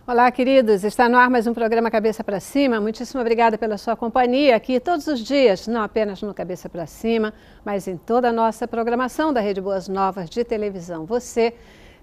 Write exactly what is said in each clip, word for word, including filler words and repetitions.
Olá, queridos. Está no ar mais um programa Cabeça para Cima. Muitíssimo obrigada pela sua companhia aqui todos os dias, não apenas no Cabeça para Cima, mas em toda a nossa programação da Rede Boas Novas de televisão. Você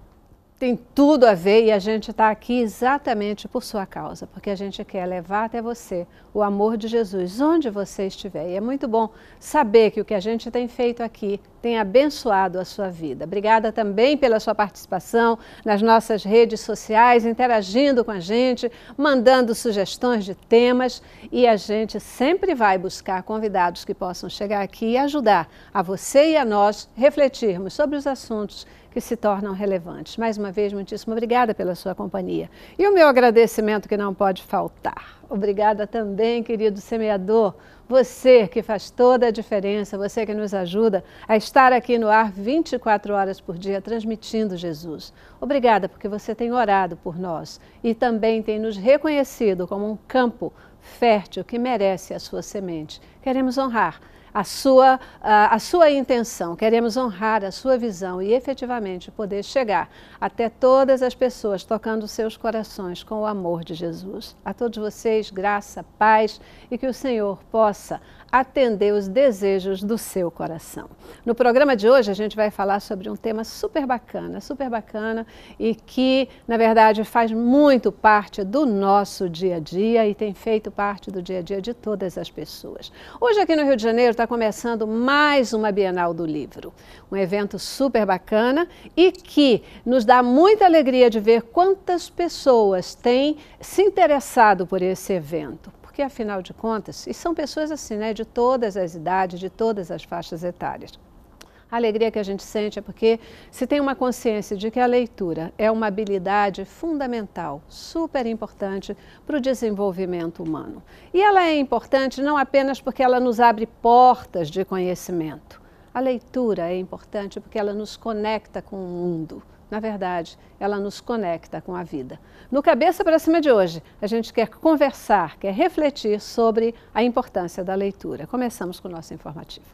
tem tudo a ver e a gente está aqui exatamente por sua causa, porque a gente quer levar até você o amor de Jesus, onde você estiver. E é muito bom saber que o que a gente tem feito aqui tem abençoado a sua vida. Obrigada também pela sua participação nas nossas redes sociais, interagindo com a gente, mandando sugestões de temas, e a gente sempre vai buscar convidados que possam chegar aqui e ajudar a você e a nós refletirmos sobre os assuntos que se tornam relevantes. Mais uma vez, muitíssimo obrigada pela sua companhia. E o meu agradecimento que não pode faltar. Obrigada também, querido semeador, você que faz toda a diferença, você que nos ajuda a estar aqui no ar vinte e quatro horas por dia, transmitindo Jesus. Obrigada porque você tem orado por nós e também tem nos reconhecido como um campo fértil que merece a sua semente. Queremos honrar a sua, a, a sua intenção, queremos honrar a sua visão e efetivamente poder chegar até todas as pessoas, tocando seus corações com o amor de Jesus. A todos vocês, graça, paz e que o Senhor possa atender os desejos do seu coração. No programa de hoje a gente vai falar sobre um tema super bacana, super bacana e que, na verdade, faz muito parte do nosso dia a dia e tem feito parte do dia a dia de todas as pessoas. Hoje aqui no Rio de Janeiro está começando mais uma Bienal do Livro, um evento super bacana e que nos dá muita alegria de ver quantas pessoas têm se interessado por esse evento. Porque, afinal de contas, e são pessoas assim, né, de todas as idades, de todas as faixas etárias. A alegria que a gente sente é porque se tem uma consciência de que a leitura é uma habilidade fundamental, super importante para o desenvolvimento humano. E ela é importante não apenas porque ela nos abre portas de conhecimento. A leitura é importante porque ela nos conecta com o mundo. Na verdade, ela nos conecta com a vida. No Cabeça para Cima de hoje, a gente quer conversar, quer refletir sobre a importância da leitura. Começamos com o nosso informativo.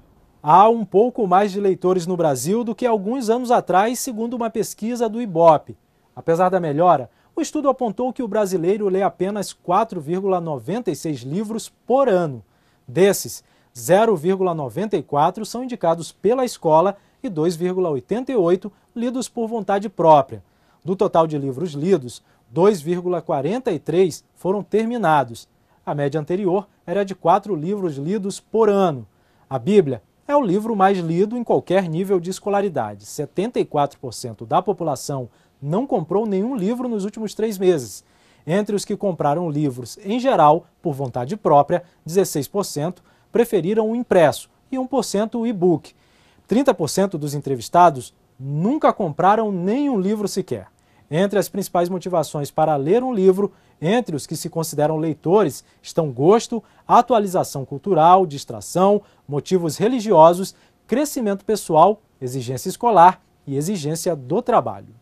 Há um pouco mais de leitores no Brasil do que alguns anos atrás, segundo uma pesquisa do Ibope. Apesar da melhora, o estudo apontou que o brasileiro lê apenas quatro vírgula noventa e seis livros por ano. Desses, zero vírgula noventa e quatro são indicados pela escola e dois vírgula oitenta e oito lidos por vontade própria. Do total de livros lidos, dois vírgula quarenta e três foram terminados. A média anterior era de quatro livros lidos por ano. A Bíblia é o livro mais lido em qualquer nível de escolaridade. setenta e quatro por cento da população não comprou nenhum livro nos últimos três meses. Entre os que compraram livros em geral, por vontade própria, dezesseis por cento preferiram o impresso e um por cento o e-book. trinta por cento dos entrevistados nunca compraram nenhum livro sequer. Entre as principais motivações para ler um livro, entre os que se consideram leitores, estão gosto, atualização cultural, distração, motivos religiosos, crescimento pessoal, exigência escolar e exigência do trabalho.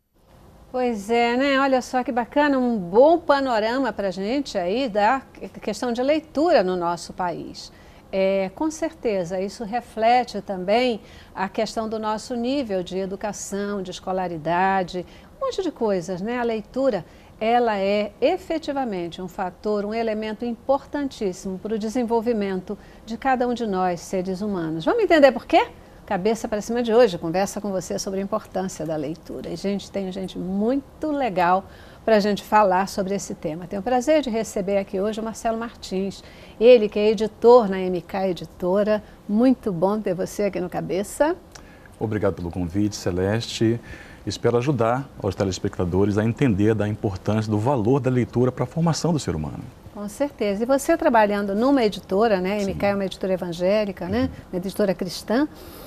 Pois é, né? Olha só que bacana, um bom panorama para a gente aí da questão de leitura no nosso país. É, com certeza, isso reflete também a questão do nosso nível de educação, de escolaridade, um monte de coisas, né? A leitura, ela é efetivamente um fator, um elemento importantíssimo para o desenvolvimento de cada um de nós, seres humanos. Vamos entender por quê? Cabeça para Cima de hoje, conversa com você sobre a importância da leitura. E, gente, tem gente muito legal para a gente falar sobre esse tema. Tenho o prazer de receber aqui hoje o Marcelo Martins, ele que é editor na M K Editora. Muito bom ter você aqui no Cabeça. Obrigado pelo convite, Celeste. Espero ajudar os telespectadores a entender da importância do valor da leitura para a formação do ser humano. Com certeza. E você trabalhando numa editora, né? A M K é uma editora evangélica, né? Uma editora cristã.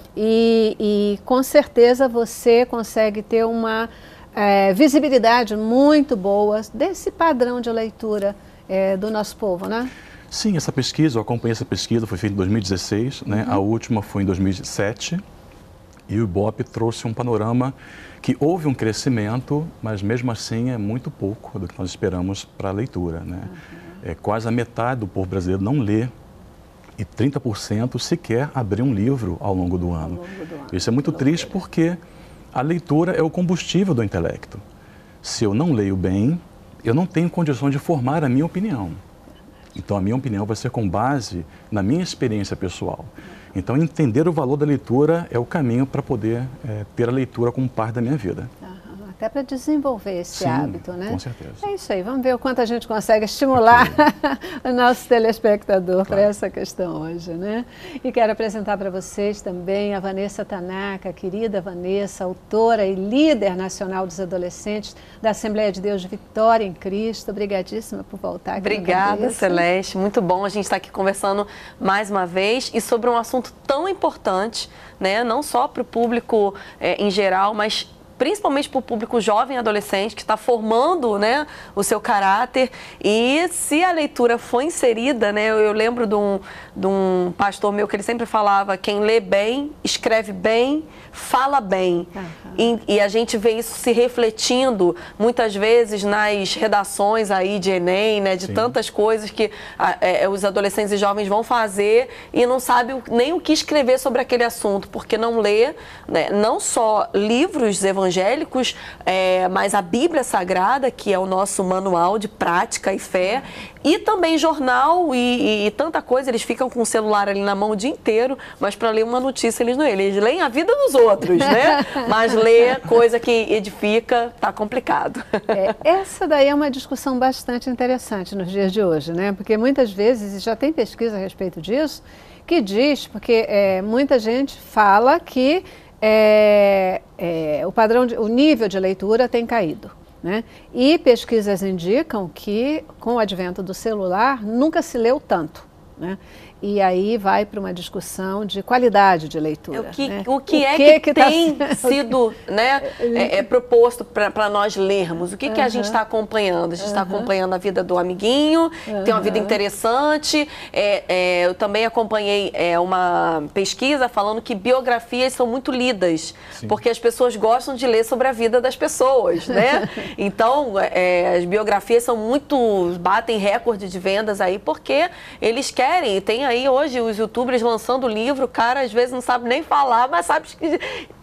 E, e com certeza você consegue ter uma é, visibilidade muito boa desse padrão de leitura é, do nosso povo, né? Sim, essa pesquisa, eu acompanhei essa pesquisa, foi feita em dois mil e dezesseis, né? Uhum. A última foi em dois mil e sete, e o Ibope trouxe um panorama que houve um crescimento, mas mesmo assim é muito pouco do que nós esperamos para a leitura, né? Uhum. É, quase a metade do povo brasileiro não lê e trinta por cento sequer abriu um livro ao longo do ano. Ao longo do ano. Isso é muito triste porque a leitura é o combustível do intelecto. Se eu não leio bem, eu não tenho condições de formar a minha opinião. Então, a minha opinião vai ser com base na minha experiência pessoal. Então, entender o valor da leitura é o caminho para poder é, ter a leitura como parte da minha vida. Até para desenvolver esse Sim, hábito, né? Com certeza. É isso aí, vamos ver o quanto a gente consegue estimular o nosso telespectador claro. Para essa questão hoje, né? E quero apresentar para vocês também a Vanessa Tanaka, a querida Vanessa, autora e líder nacional dos adolescentes da Assembleia de Deus de Vitória em Cristo. Obrigadíssima por voltar aqui. Obrigada, Celeste. Muito bom a gente estar aqui conversando mais uma vez e sobre um assunto tão importante, né? Não só para o público é, em geral, mas principalmente para o público jovem e adolescente que está formando, né, o seu caráter. E se a leitura for inserida, né, eu, eu lembro de um, de um pastor meu que ele sempre falava: quem lê bem, escreve bem, fala bem. Uhum. E, e a gente vê isso se refletindo muitas vezes nas redações aí de Enem, né, de Sim. tantas coisas que a, é, os adolescentes e jovens vão fazer e não sabem nem o que escrever sobre aquele assunto, porque não lê, né, não só livros evangélicos, evangélicos, é, mas a Bíblia Sagrada, que é o nosso manual de prática e fé, e também jornal e, e, e tanta coisa. Eles ficam com o celular ali na mão o dia inteiro, mas para ler uma notícia eles não leem. Eles leem a vida dos outros, né? Mas ler coisa que edifica, tá complicado. É, essa daí é uma discussão bastante interessante nos dias de hoje, né? Porque muitas vezes, e já tem pesquisa a respeito disso, que diz, porque é, muita gente fala que É, é, o padrão, de, o nível de leitura tem caído, né? E pesquisas indicam que com o advento do celular nunca se leu tanto, né? E aí vai para uma discussão de qualidade de leitura. O que, né? o que o é que, que, que tem tá... sido né, é, é proposto para nós lermos? O que, uhum. que a gente está acompanhando? A gente está uhum. acompanhando a vida do amiguinho, uhum. tem uma vida interessante. É, é, eu também acompanhei é, uma pesquisa falando que biografias são muito lidas, Sim. porque as pessoas gostam de ler sobre a vida das pessoas, né? Então, é, as biografias são muito... batem recorde de vendas aí, porque eles querem, tem aí hoje os youtubers lançando livro, o cara às vezes não sabe nem falar, mas sabe que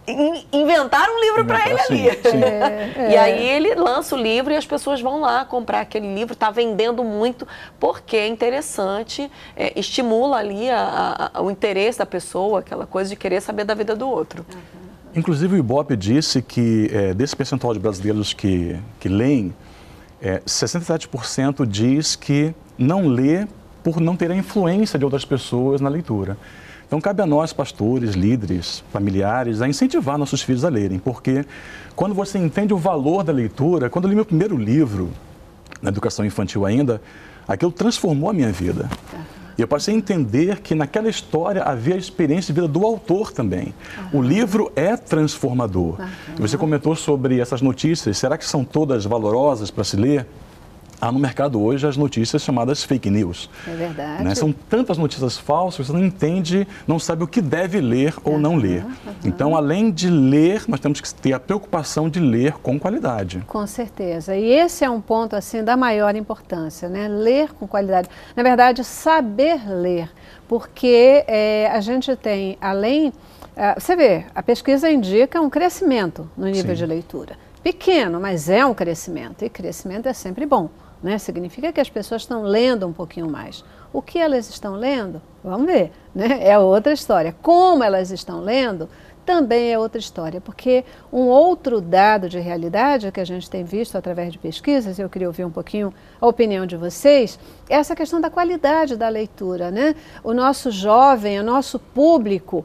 inventaram um livro para ele sim, ali. Sim. É, é. E aí ele lança o livro e as pessoas vão lá comprar aquele livro, está vendendo muito, porque é interessante, é, estimula ali a, a, o interesse da pessoa, aquela coisa de querer saber da vida do outro. Uhum. Inclusive o Ibope disse que é, desse percentual de brasileiros que, que leem, é, sessenta e sete por cento diz que não lê por não ter a influência de outras pessoas na leitura. Então, cabe a nós, pastores, líderes, familiares, a incentivar nossos filhos a lerem, porque quando você entende o valor da leitura, quando eu li meu primeiro livro, na educação infantil ainda, aquilo transformou a minha vida. E eu passei a entender que naquela história havia a experiência de vida do autor também. Uhum. O livro é transformador. Uhum. E você comentou sobre essas notícias, será que são todas valorosas para se ler? Há no mercado hoje as notícias chamadas fake news. É verdade. Né? São tantas notícias falsas que você não entende, não sabe o que deve ler ou não ler. Uhum. Então, além de ler, nós temos que ter a preocupação de ler com qualidade. Com certeza. E esse é um ponto assim da maior importância, né? Ler com qualidade. Na verdade, saber ler. Porque é, a gente tem, além... Uh, você vê, a pesquisa indica um crescimento no nível Sim. de leitura. Pequeno, mas é um crescimento. E crescimento é sempre bom. Né? Significa que as pessoas estão lendo um pouquinho mais. O que elas estão lendo? Vamos ver, né? É outra história. Como elas estão lendo também é outra história, porque um outro dado de realidade que a gente tem visto através de pesquisas, eu queria ouvir um pouquinho a opinião de vocês, é essa questão da qualidade da leitura, né? O nosso jovem, o nosso público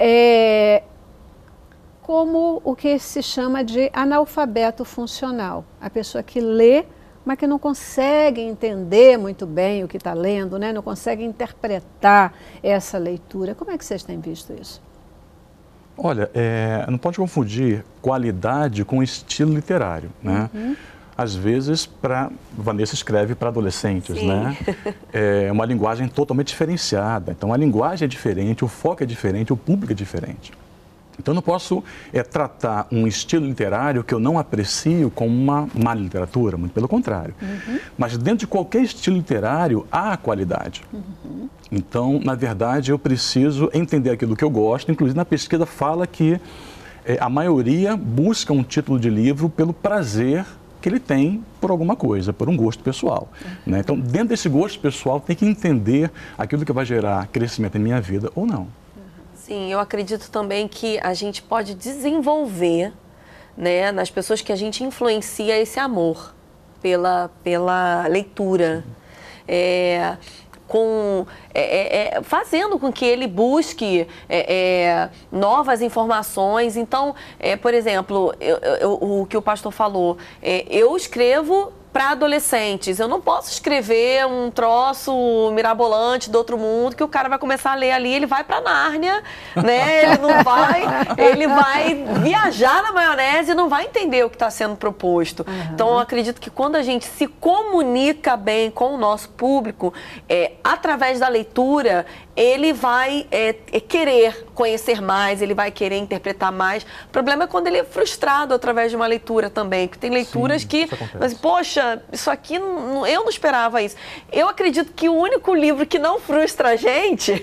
é como o que se chama de analfabeto funcional, a pessoa que lê, mas que não consegue entender muito bem o que está lendo, né? Não consegue interpretar essa leitura. Como é que vocês têm visto isso? Olha, é, não pode confundir qualidade com estilo literário, né? Uhum. Às vezes, pra, Vanessa escreve para adolescentes, Sim. né? É uma linguagem totalmente diferenciada. Então, a linguagem é diferente, o foco é diferente, o público é diferente. Então, eu não posso é, tratar um estilo literário que eu não aprecio como uma má literatura, muito pelo contrário. Uhum. Mas dentro de qualquer estilo literário, há qualidade. Uhum. Então, na verdade, eu preciso entender aquilo que eu gosto. Inclusive, na pesquisa fala que é, a maioria busca um título de livro pelo prazer que ele tem por alguma coisa, por um gosto pessoal. Né? Então, dentro desse gosto pessoal, tem que entender aquilo que vai gerar crescimento em minha vida ou não. Sim, eu acredito também que a gente pode desenvolver, né, nas pessoas que a gente influencia esse amor pela, pela leitura. É, com, é, é, fazendo com que ele busque é, é, novas informações. Então, é, por exemplo, eu, eu, o que o pastor falou, é, eu escrevo para adolescentes. Eu não posso escrever um troço mirabolante do outro mundo que o cara vai começar a ler ali, ele vai para Nárnia, né? Ele não vai, ele vai viajar na maionese e não vai entender o que está sendo proposto. Uhum. Então, eu acredito que quando a gente se comunica bem com o nosso público, é, através da leitura, ele vai é, é querer conhecer mais, ele vai querer interpretar mais. O problema é quando ele é frustrado através de uma leitura também, porque tem leituras Sim, que, mas, poxa, isso aqui, não, eu não esperava isso. Eu acredito que o único livro que não frustra a gente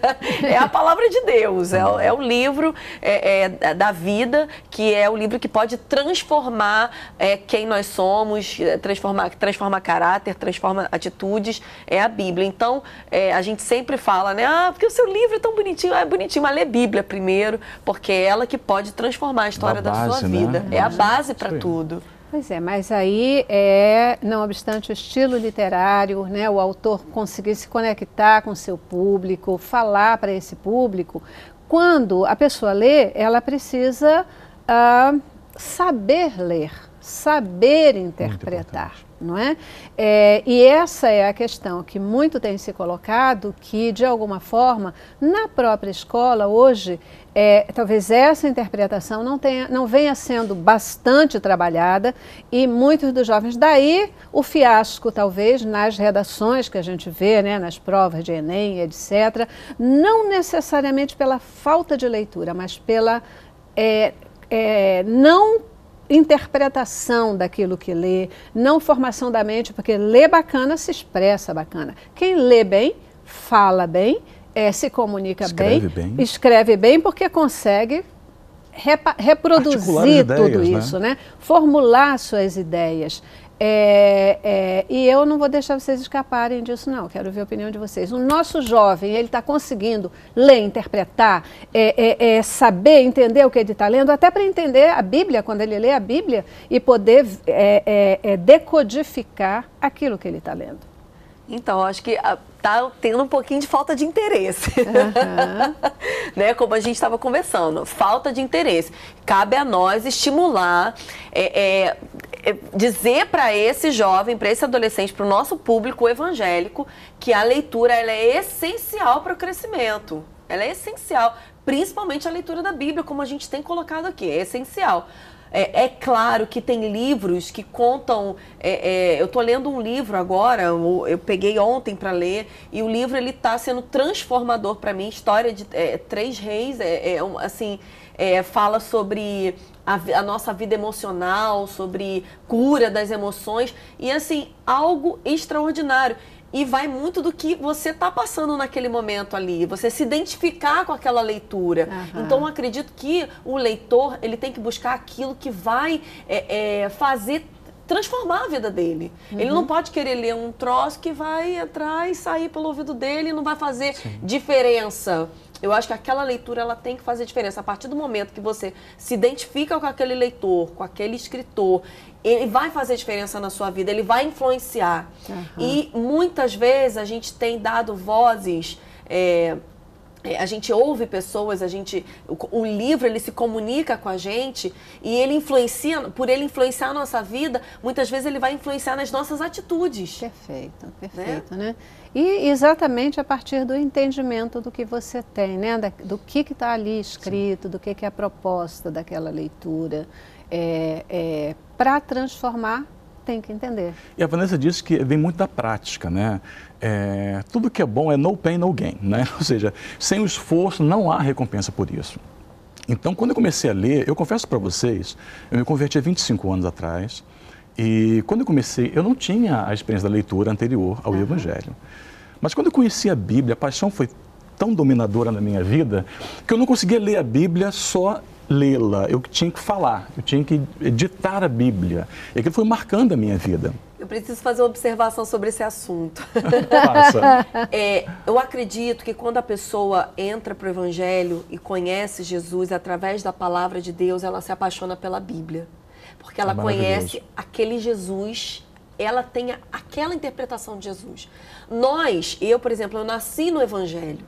é a Palavra de Deus, é, é o livro é, é, da vida, que é o livro que pode transformar é, quem nós somos, transformar, transforma caráter, transforma atitudes, é a Bíblia. Então, é, a gente sempre fala, né? Ah, porque o seu livro é tão bonitinho. Ah, é bonitinho, mas lê Bíblia primeiro, porque é ela que pode transformar a história da, base, da sua vida. Né? É a base para tudo. Pois é, mas aí, é, não obstante o estilo literário, né, o autor conseguir se conectar com o seu público, falar para esse público, quando a pessoa lê, ela precisa ah, saber ler, saber interpretar. Não é? É, e essa é a questão que muito tem se colocado, que de alguma forma, na própria escola hoje, é, talvez essa interpretação não, tenha, não venha sendo bastante trabalhada e muitos dos jovens, daí o fiasco talvez nas redações que a gente vê, né, nas provas de Enem, etcétera, não necessariamente pela falta de leitura, mas pela é, é, não interpretação daquilo que lê, não formação da mente, porque lê bacana se expressa bacana. Quem lê bem, fala bem, é, se comunica escreve bem, bem, escreve bem, porque consegue repa reproduzir ideias, tudo isso, né? Né? Formular suas ideias. É, é, e eu não vou deixar vocês escaparem disso, não. Quero ver a opinião de vocês. O nosso jovem, ele está conseguindo ler, interpretar, é, é, é, saber, entender o que ele está lendo, até para entender a Bíblia, quando ele lê a Bíblia, e poder é, é, é, decodificar aquilo que ele está lendo. Então, acho que está tendo um pouquinho de falta de interesse, uhum. né? Como a gente estava conversando, falta de interesse. Cabe a nós estimular, é, é, é, dizer para esse jovem, para esse adolescente, para o nosso público evangélico, que a leitura ela é essencial para o crescimento. Ela é essencial, principalmente a leitura da Bíblia, como a gente tem colocado aqui, é essencial. É, é claro que tem livros que contam, é, é, eu estou lendo um livro agora, eu, eu peguei ontem para ler, e o livro ele está sendo transformador para mim, história de é, três reis, é, é, assim, é, fala sobre a, a nossa vida emocional, sobre cura das emoções, e assim, algo extraordinário. E vai muito do que você está passando naquele momento ali, você se identificar com aquela leitura. Uhum. Então, eu acredito que o leitor ele tem que buscar aquilo que vai é, é, fazer, transformar a vida dele. Uhum. Ele não pode querer ler um troço que vai entrar e sair pelo ouvido dele e não vai fazer Sim. diferença. Eu acho que aquela leitura ela tem que fazer diferença. A partir do momento que você se identifica com aquele leitor, com aquele escritor, ele vai fazer diferença na sua vida, ele vai influenciar. Uhum. E muitas vezes a gente tem dado vozes, é, a gente ouve pessoas, a gente, o, o livro ele se comunica com a gente e ele influencia, por ele influenciar a nossa vida, muitas vezes ele vai influenciar nas nossas atitudes. Perfeito, perfeito, né? né? E exatamente a partir do entendimento do que você tem, né? Da, do que está ali escrito, Sim. do que, que é a proposta daquela leitura. É, é, para transformar, tem que entender. E a Vanessa disse que vem muito da prática, né? É, tudo que é bom é no pain, no gain, né? Ou seja, sem o esforço não há recompensa por isso. Então, quando eu comecei a ler, eu confesso para vocês, eu me converti há vinte e cinco anos atrás, e quando eu comecei, eu não tinha a experiência da leitura anterior ao uhum. Evangelho. Mas quando eu conheci a Bíblia, a paixão foi tão dominadora na minha vida, que eu não conseguia ler a Bíblia só lê-la, eu tinha que falar, eu tinha que ditar a Bíblia. E aquilo foi marcando a minha vida. Eu preciso fazer uma observação sobre esse assunto. Passa. É, eu acredito que quando a pessoa entra para o Evangelho e conhece Jesus através da palavra de Deus, ela se apaixona pela Bíblia. Porque ela É conhece aquele Jesus, ela tem aquela interpretação de Jesus. Nós, eu, por exemplo, eu nasci no Evangelho.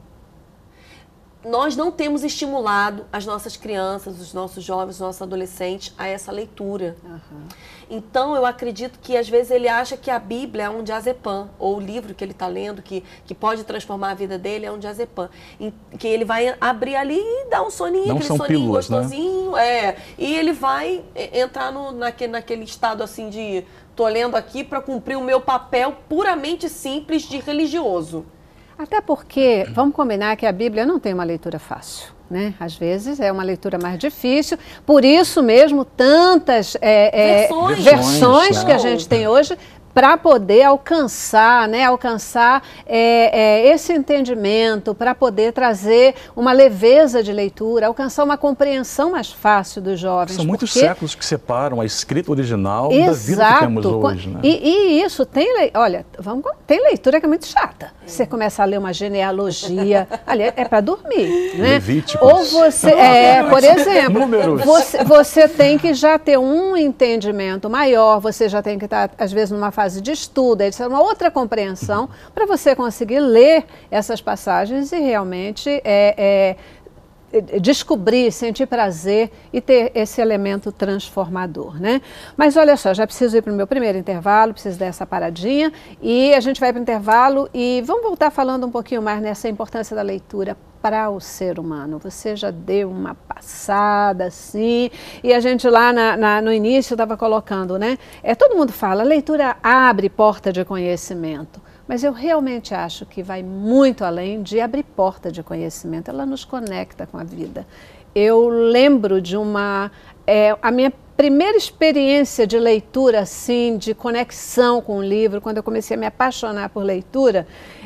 Nós não temos estimulado as nossas crianças, os nossos jovens, os nossos adolescentes a essa leitura. Uhum. Então, eu acredito que, às vezes, ele acha que a Bíblia é um diazepam, ou o livro que ele está lendo, que, que pode transformar a vida dele, é um diazepam. Em, que ele vai abrir ali e dar um soninho, não aquele são soninho pílulas, gostosinho. Né? É, e ele vai entrar no, naquele, naquele estado assim de... Estou lendo aqui para cumprir o meu papel puramente simples de religioso. Até porque, vamos combinar que a Bíblia não tem uma leitura fácil, né? Às vezes é uma leitura mais difícil, por isso mesmo tantas é, é, versões, versões né? que a gente tem hoje, para poder alcançar, né, alcançar é, é, esse entendimento, para poder trazer uma leveza de leitura, alcançar uma compreensão mais fácil dos jovens. São muitos porque... séculos que separam a escrita original Exato. da vida que temos hoje. Né? E, e isso tem, le... olha, vamos... tem leitura que é muito chata. Você começa a ler uma genealogia, ali é para dormir, né? Levíticos. Ou você, é, por exemplo, você, você tem que já ter um entendimento maior, você já tem que estar, às vezes, numa fase de estudo, é uma outra compreensão, para você conseguir ler essas passagens e realmente é, é, descobrir, sentir prazer e ter esse elemento transformador, né? Mas olha só, já preciso ir para o meu primeiro intervalo, preciso dessa paradinha e a gente vai para o intervalo e vamos voltar falando um pouquinho mais nessa importância da leitura para o ser humano. Você já deu uma passada, assim, e a gente lá na, na, no início estava colocando, né? É, todo mundo fala, a leitura abre porta de conhecimento, mas eu realmente acho que vai muito além de abrir porta de conhecimento, ela nos conecta com a vida. Eu lembro de uma, é, a minha primeira experiência de leitura, assim, de conexão com o livro, quando eu comecei a me apaixonar por leitura,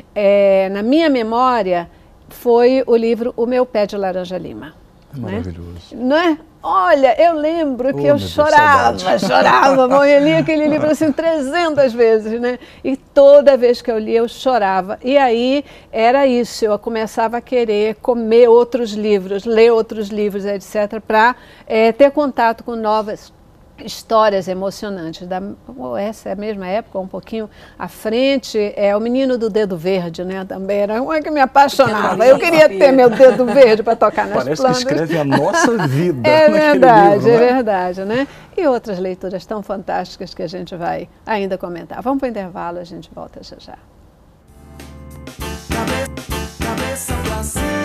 é, na minha memória, foi o livro O Meu Pé de Laranja Lima. É maravilhoso. Não é? Olha, eu lembro que oh, eu chorava, Deus, chorava, bom, eu li aquele livro assim trezentas vezes, né? E toda vez que eu li eu chorava. E aí era isso, eu começava a querer comer outros livros, ler outros livros, etcétera, para é, ter contato com novas histórias emocionantes. Da, essa é a mesma época, um pouquinho à frente, é o Menino do Dedo Verde, né? Também era uma que me apaixonava. Eu queria ter meu dedo verde para tocar nas Parece plantas. Parece que escreve a nossa vida. É verdade, livro, é né? verdade, né? E outras leituras tão fantásticas que a gente vai ainda comentar. Vamos para o intervalo, a gente volta já já. Cabeça pra cima.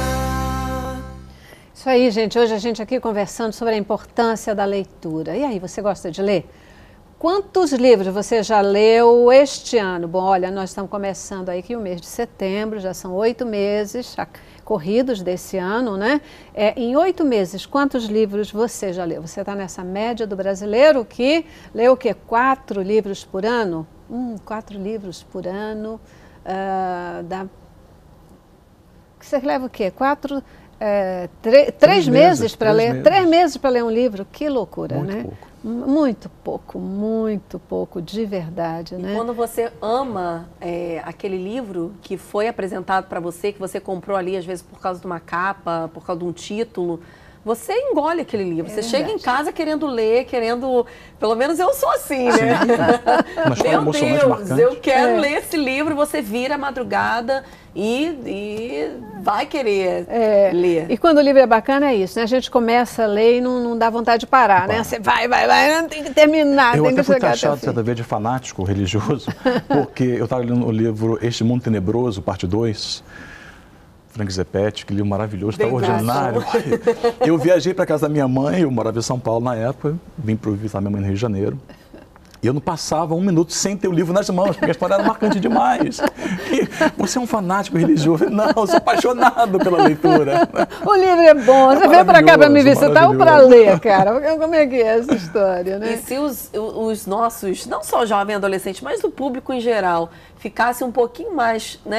Isso aí, gente. Hoje a gente aqui conversando sobre a importância da leitura. E aí, você gosta de ler? Quantos livros você já leu este ano? Bom, olha, nós estamos começando aí aqui o mês de setembro, já são oito meses corridos desse ano, né? É, em oito meses, quantos livros você já leu? Você está nessa média do brasileiro que lê o quê? Quatro livros por ano? Hum, quatro livros por ano. Uh, dá... Você leva o quê? Quatro... É, três, três meses para ler, meses. três meses para ler um livro, que loucura, muito né? Pouco. Muito pouco, muito pouco, de verdade, e né? Quando você ama é, aquele livro que foi apresentado para você, que você comprou ali às vezes por causa de uma capa, por causa de um título, você engole aquele livro, é você verdade. Chega em casa querendo ler, querendo... Pelo menos eu sou assim, né? Meu Deus, marcante. Eu quero é. ler esse livro, você vira a madrugada e, e vai querer é. ler. E quando o livro é bacana é isso, né? A gente começa a ler e não, não dá vontade de parar, né? Você vai, vai, vai, não tem que terminar, eu tem que chegar até o fim. Eu até fui taxado certa vez de fanático religioso, porque eu estava lendo o livro Este Mundo Tenebroso, parte dois, Frank Zeppetti, que livro maravilhoso, extraordinário. Eu viajei para casa da minha mãe, eu morava em São Paulo na época, vim para visitar minha mãe no Rio de Janeiro. E eu não passava um minuto sem ter o livro nas mãos, porque a história era marcante demais. E você é um fanático religioso? Não, eu sou apaixonado pela leitura. O livro é bom. Você é veio para cá para me visitar ou para ler, cara? Como é que é essa história, né? E se os, os nossos, não só jovem e adolescente, mas o público em geral, ficasse um pouquinho mais, né,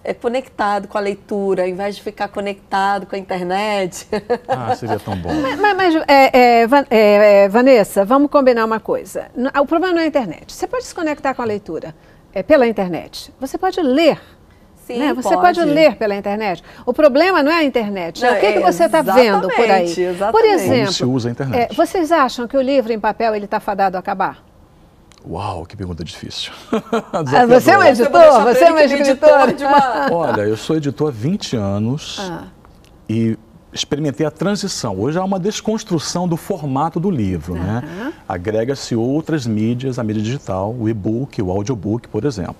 é, conectado com a leitura, ao invés de ficar conectado com a internet. Ah, seria tão bom. Mas, mas, mas é, é, Van- é, é, Vanessa, vamos combinar uma coisa. N- O problema não é a internet. Você pode se conectar com a leitura é, pela internet. Você pode ler. Sim, Né? Você pode. ler pela internet. O problema não é a internet. É Não, o que, é, que você está vendo por aí? exatamente, exatamente. Por Como exemplo, se usa a internet. é, vocês acham que o livro em papel ele está fadado a acabar? Uau, que pergunta difícil. Ah, você é um Desafiadora. editor? deixar Você pra é um ele que ele é escritor? editor de uma- Olha, eu sou editor há vinte anos Ah. e experimentei a transição. Hoje há uma desconstrução do formato do livro, né? Agrega-se outras mídias, a mídia digital, o e-book, o audiobook, por exemplo.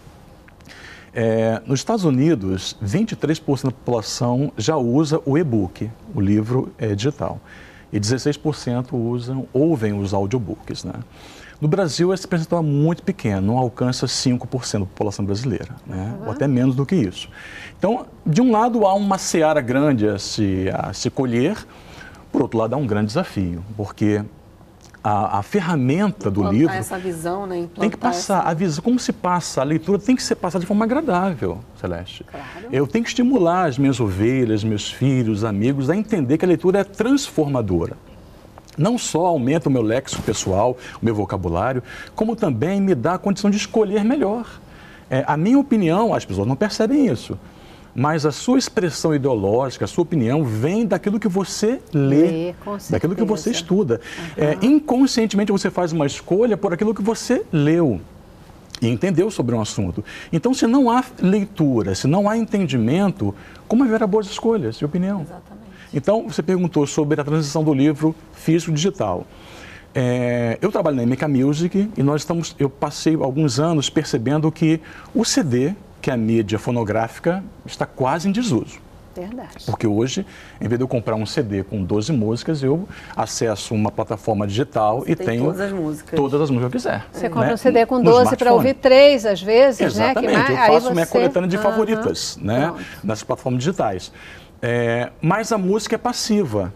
É, nos Estados Unidos, vinte e três por cento da população já usa o e-book, o livro é, digital, e dezesseis por cento usam, ouvem os audiobooks, né? No Brasil, esse percentual é muito pequeno, não alcança cinco por cento da população brasileira, né? Ou até menos do que isso. Então, de um lado, há uma seara grande a se, a se colher, por outro lado, há um grande desafio, porque a, a ferramenta do Implantar livro essa visão, né? tem que Implantar passar, essa- a visão, como se passa, a leitura tem que ser passada de forma agradável, Celeste. Claro. Eu tenho que estimular as minhas ovelhas, meus filhos, amigos, a entender que a leitura é transformadora. Não só aumenta o meu léxico pessoal, o meu vocabulário, como também me dá a condição de escolher melhor. É, a minha opinião, as pessoas não percebem isso, mas a sua expressão ideológica, a sua opinião vem daquilo que você lê, Lê, com daquilo que você certeza. estuda. É, inconscientemente você faz uma escolha por aquilo que você leu e entendeu sobre um assunto. Então, se não há leitura, se não há entendimento, como haverá boas escolhas de opinião? Exatamente. Então, você perguntou sobre a transição do livro físico-digital. É, eu trabalho na M K Music e nós estamos, eu passei alguns anos percebendo que o C D, que é a mídia fonográfica, está quase em desuso. Verdade. Porque hoje, em vez de eu comprar um C D com doze músicas, eu acesso uma plataforma digital e tem tenho todas as músicas. todas as músicas que eu quiser. Você compra né? um C D com No doze para smartphone. ouvir três, às vezes, Exatamente, né? Que eu mais- faço aí minha você- coletânea de Aham. favoritas, né? Pronto. Nas plataformas digitais. É, mas a música é passiva,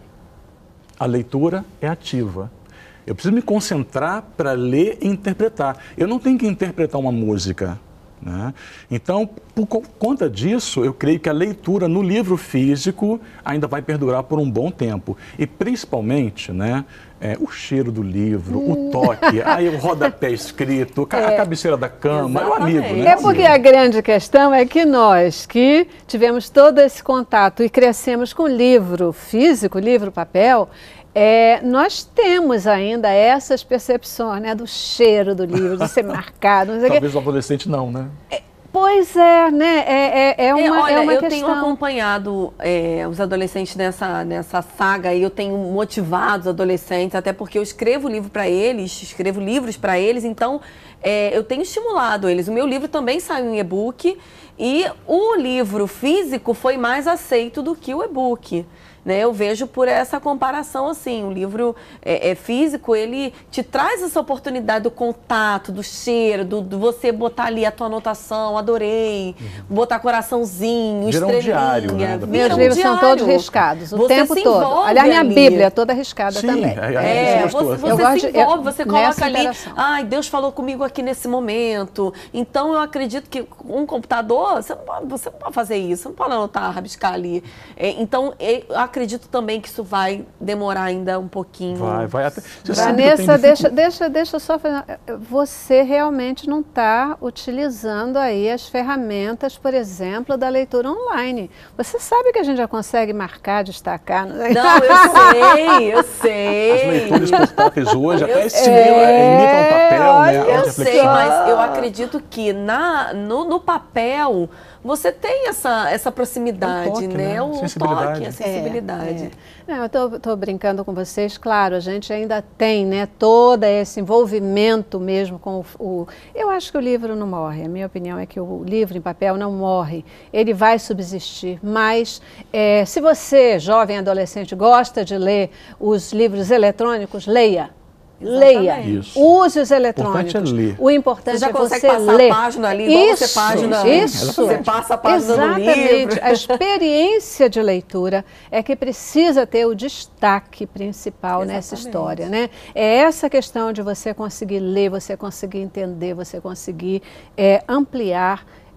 a leitura é ativa. Eu preciso me concentrar para ler e interpretar. Eu não tenho que interpretar uma música, né? Então, por co- conta disso, eu creio que a leitura no livro físico ainda vai perdurar por um bom tempo. E principalmente, né, é, o cheiro do livro, o toque, aí o rodapé escrito, ca- a cabeceira da cama, é o amigo, né? É porque a grande questão é que nós que tivemos todo esse contato e crescemos com livro físico, livro papel, é, nós temos ainda essas percepções, né, do cheiro do livro, de ser marcado, não sei o quê. Talvez o adolescente não, né? Pois é, né? É, é, é uma, É, olha, é uma eu questão. tenho acompanhado é, os adolescentes nessa, nessa saga e eu tenho motivado os adolescentes, até porque eu escrevo livro para eles, escrevo livros para eles, então é, eu tenho estimulado eles. O meu livro também saiu em e-book e o livro físico foi mais aceito do que o e-book. Né, eu vejo por essa comparação assim, o livro é, é físico, ele te traz essa oportunidade do contato, do cheiro, do, do você botar ali a tua anotação, adorei, uhum. botar coraçãozinho, Vira um estrelinha. diário, né, da Meus pessoa. livros são diário. todos riscados, o Você tempo se todo. envolve Aliás, minha ali. Bíblia é toda riscada Sim, também. é, é, É, você gostou, você, essa Eu você gosto se de- envolve, eu- você nessa coloca ali, interação. ai, Deus falou comigo aqui nesse momento. Então, eu acredito que um computador, você não pode, você não pode fazer isso, você não pode anotar, rabiscar ali. É, então, eu acredito também que isso vai demorar ainda um pouquinho. Vai, vai até. Você sabe que eu tenho Vanessa, deixa, dificu- deixa, deixa eu só fazer. Você realmente não está utilizando aí as ferramentas, por exemplo, da leitura online. Você sabe que a gente já consegue marcar, destacar. Não, é? Não, eu sei, eu sei. As leituras portáteis hoje até Eu estimulam, sei. imitam o papel, né? Olha, a Eu reflexão. sei, mas eu acredito que na, no, no papel você tem essa, essa proximidade, É um toque, né? né? O Sensibilidade. toque, a sensibilidade. É, é. Não, eu estou brincando com vocês, claro, a gente ainda tem, né, todo esse envolvimento mesmo com o, o... Eu acho que o livro não morre, a minha opinião é que o livro em papel não morre, ele vai subsistir, mas é, se você, jovem adolescente, gosta de ler os livros eletrônicos, leia. Leia, Isso. use os O eletrônicos. importante é ler. O importante Você já é consegue você passar ler. a página ali, igual você Isso, página- isso. Você passa a página do Exatamente. livro. A experiência de leitura é que precisa ter o destaque principal nessa Exatamente. história, né? É essa questão de você conseguir ler, você conseguir entender, você conseguir é, ampliar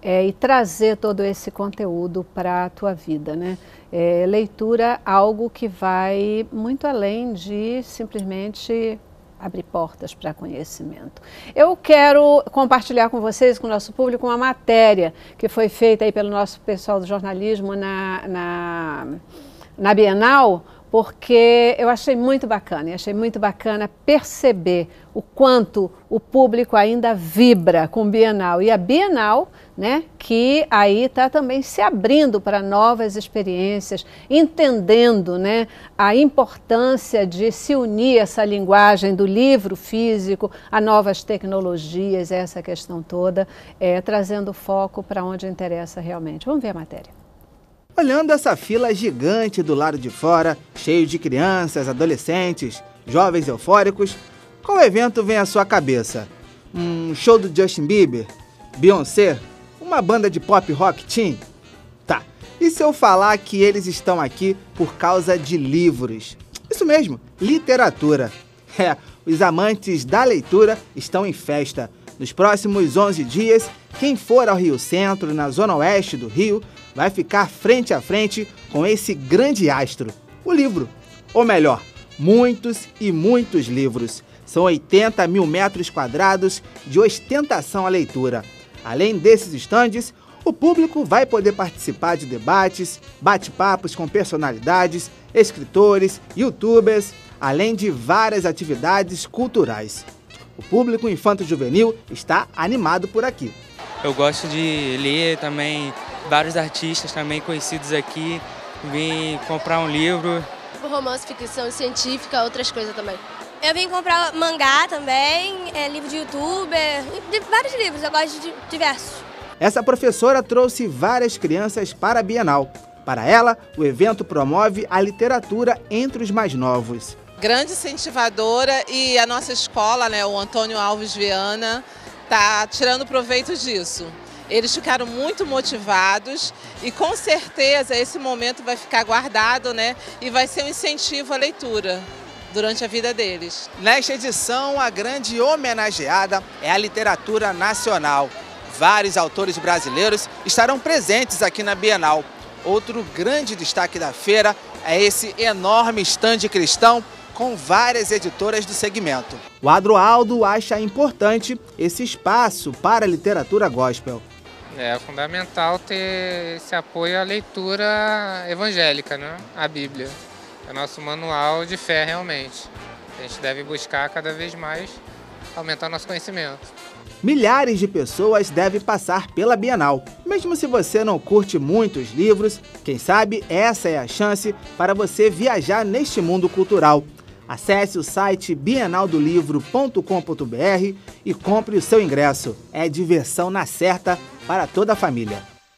é, e trazer todo esse conteúdo para a tua vida, né? É, leitura, algo que vai muito além de simplesmente abrir portas para conhecimento. Eu quero compartilhar com vocês, com o nosso público, uma matéria que foi feita aí pelo nosso pessoal do jornalismo na, na, na Bienal, porque eu achei muito bacana, e achei muito bacana perceber o quanto o público ainda vibra com Bienal. E a Bienal, né, que aí está também se abrindo para novas experiências, entendendo, né, a importância de se unir essa linguagem do livro físico a novas tecnologias, essa questão toda, é, trazendo foco para onde interessa realmente. Vamos ver a matéria. Olhando essa fila gigante do lado de fora, cheio de crianças, adolescentes, jovens eufóricos, qual evento vem à sua cabeça? Um show do Justin Bieber? Beyoncé? Uma banda de pop rock teen? Tá, e se eu falar que eles estão aqui por causa de livros? Isso mesmo, literatura. É, os amantes da leitura estão em festa. Nos próximos onze dias, quem for ao Rio Centro, na zona oeste do Rio, vai ficar frente a frente com esse grande astro, o livro. Ou melhor, muitos e muitos livros. São oitenta mil metros quadrados de ostentação à leitura. Além desses estandes, o público vai poder participar de debates, bate-papos com personalidades, escritores, youtubers, além de várias atividades culturais. O público infanto-juvenil está animado por aqui. Eu gosto de ler também, vários artistas também conhecidos aqui. Vim comprar um livro. Romance, ficção científica, outras coisas também. Eu vim comprar mangá também, é, livro de youtuber, de vários livros, eu gosto de diversos. Essa professora trouxe várias crianças para a Bienal. Para ela, o evento promove a literatura entre os mais novos. Grande incentivadora, e a nossa escola, né, o Antônio Alves Viana, está tirando proveito disso. Eles ficaram muito motivados e com certeza esse momento vai ficar guardado, né, e vai ser um incentivo à leitura durante a vida deles. Nesta edição, a grande homenageada é a literatura nacional. Vários autores brasileiros estarão presentes aqui na Bienal. Outro grande destaque da feira é esse enorme estande cristão com várias editoras do segmento. O Adroaldo acha importante esse espaço para a literatura gospel. É fundamental ter esse apoio à leitura evangélica, né? A Bíblia. É nosso manual de fé, realmente. A gente deve buscar cada vez mais aumentar nosso conhecimento. Milhares de pessoas devem passar pela Bienal. Mesmo se você não curte muitos livros, quem sabe essa é a chance para você viajar neste mundo cultural. Acesse o site bienal do livro ponto com ponto br e compre o seu ingresso. É diversão na certa para toda a família.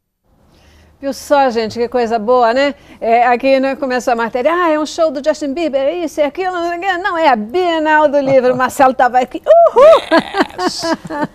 Viu só, gente, que coisa boa, né? É, aqui, né, começou a matéria, ah, é um show do Justin Bieber, é isso, é aquilo, não, é a Bienal do Livro, o Marcelo estava aqui, uhul! Yes.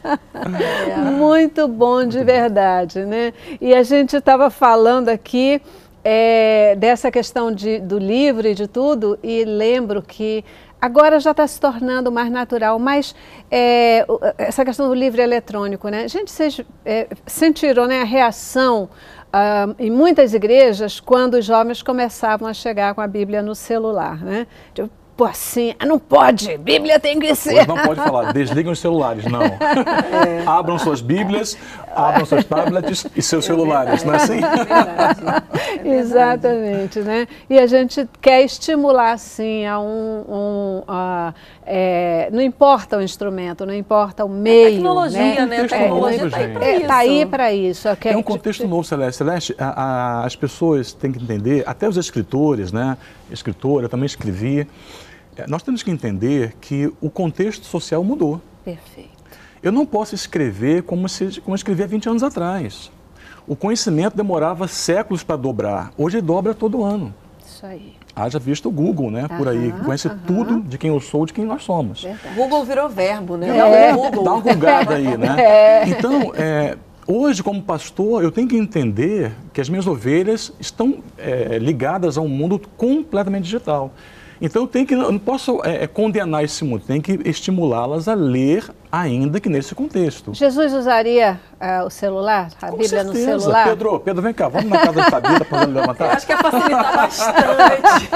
É, muito bom de verdade, né? E a gente estava falando aqui é, dessa questão de, do livro e de tudo, e lembro que agora já está se tornando mais natural, mas é, essa questão do livro eletrônico, né? Gente, vocês é, sentiram, né, a reação Uh, em muitas igrejas, quando os jovens começavam a chegar com a Bíblia no celular, né? Tipo, pô, assim, não pode, Bíblia tem que ser. Hoje não pode falar, desliguem os celulares, não. É. Abram suas Bíblias, abram seus tablets e seus é celulares, verdade, não é assim? É verdade. É Exatamente, né? E a gente quer estimular, assim, a um... um a, é, não importa o instrumento, não importa o meio. A tecnologia, né? É um A tecnologia novo, está aí para isso. Está aí para isso. É um contexto novo, Celeste. Celeste, a, a, as pessoas têm que entender, até os escritores, né? Escritora, eu também escrevi. Nós temos que entender que o contexto social mudou. Perfeito. Eu não posso escrever como, se, como eu escrevia vinte anos atrás. O conhecimento demorava séculos para dobrar. Hoje dobra todo ano. Isso aí. Haja visto o Google, né, por aí, que conhece aham. tudo de quem eu sou, de quem nós somos. Verdade. Google virou verbo, né? É. Google. Dá uma googada aí, né? É. Então, é, hoje, como pastor, eu tenho que entender que as minhas ovelhas estão é, ligadas a um mundo completamente digital. Então, eu, tenho que, eu não posso é, condenar esse mundo, tenho que estimulá-las a ler ainda que nesse contexto. Jesus usaria uh, o celular, a Com Bíblia certeza. no celular? Pedro, Pedro, vem cá, vamos na casa de Tabita para ele levantar? Eu acho que é facilitar bastante.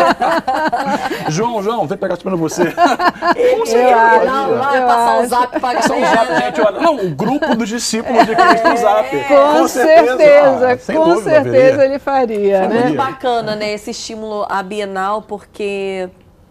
João, João, vem pegar para você. Com certeza. Não, vai passar o zap para a galera. Gente, olha, não, o grupo dos discípulos de Cristo no zap. É, com, com certeza, certeza ah, com certeza ele faria. Foi né? muito bacana, né, esse estímulo à Bienal, porque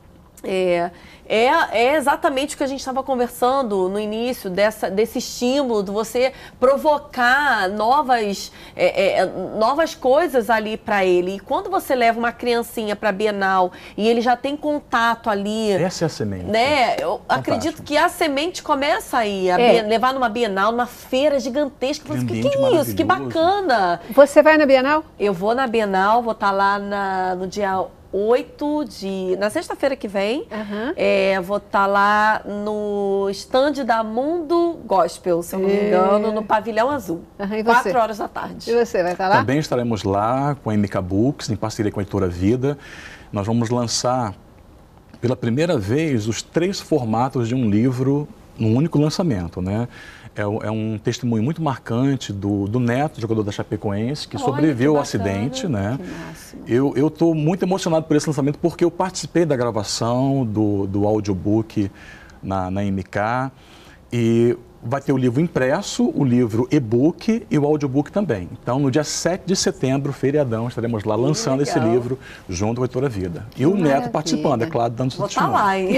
é, é, é exatamente o que a gente estava conversando no início, dessa, desse estímulo, de você provocar novas, é, é, novas coisas ali para ele. E quando você leva uma criancinha para a Bienal e ele já tem contato ali... Essa é a semente. Né? Eu Fantástico. acredito que a semente começa aí, a é. levar numa Bienal, numa feira gigantesca. O que, que é isso? Que bacana! Você vai na Bienal? Eu vou na Bienal, vou estar lá na, no dia oito de... Na sexta-feira que vem, uhum. é, vou estar lá no stand da Mundo Gospel, se eu não me engano, no Pavilhão Azul. Uhum, e quatro horas da tarde. E você vai estar lá? Também estaremos lá com a M K Books, em parceria com a Editora Vida. Nós vamos lançar, pela primeira vez, os três formatos de um livro num único lançamento, né? É, é um testemunho muito marcante do, do Neto, jogador da Chapecoense, que Olha, sobreviveu que ao acidente, né? Eu eu estou muito emocionado por esse lançamento porque eu participei da gravação do, do audiobook na, na M K e vai ter o livro impresso, o livro e-book e o audiobook também. Então, no dia sete de setembro, feriadão, estaremos lá lançando esse livro junto com a Editora Vida. E que o Neto participando, é claro, dando seu testemunho. Vou estar lá, hein?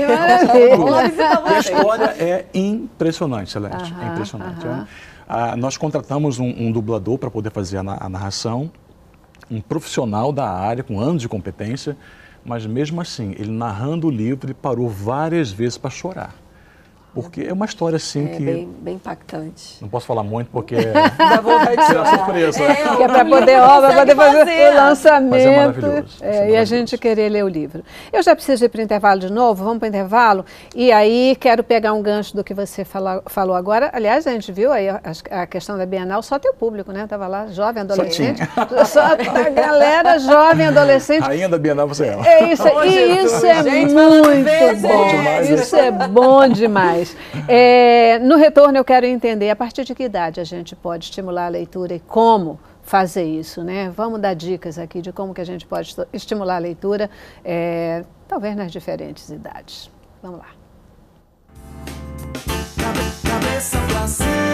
E a história é impressionante, Celeste, aham, é impressionante. É. Ah, nós contratamos um, um dublador para poder fazer a, a narração, um profissional da área, com anos de competência, mas mesmo assim, ele narrando o livro, ele parou várias vezes para chorar. Porque é uma história assim é, que... Bem, bem impactante. Não posso falar muito porque... Dá vontade de será surpresa. É, que é para poder, ó, para poder fazer, fazer o lançamento. Mas é maravilhoso. É, é maravilhoso. E a gente querer ler o livro. Eu já preciso ir para o intervalo de novo, vamos para o intervalo. E aí quero pegar um gancho do que você fala, falou agora. Aliás, a gente viu aí a, a questão da Bienal, só teu público, né? Estava lá, jovem, adolescente. Só, só a galera jovem, adolescente. Rainha da Bienal você é. É isso, oh, e isso é gente, muito vez, bom. Demais, isso é bom demais. É, no retorno eu quero entender a partir de que idade a gente pode estimular a leitura e como fazer isso, né? Vamos dar dicas aqui de como que a gente pode estimular a leitura, é, talvez nas diferentes idades. Vamos lá. Cabeça pra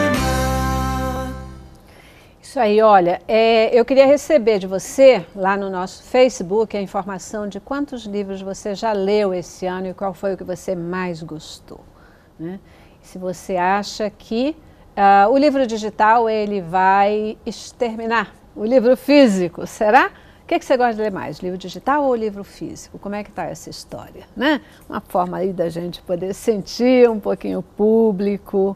cima. Isso aí, olha, é, eu queria receber de você, lá no nosso Facebook, a informação de quantos livros você já leu esse ano e qual foi o que você mais gostou, né? Se você acha que uh, o livro digital ele vai exterminar o livro físico, será? O que, que você gosta de ler mais, livro digital ou livro físico? Como é que está essa história, né? Uma forma aí da gente poder sentir um pouquinho o público.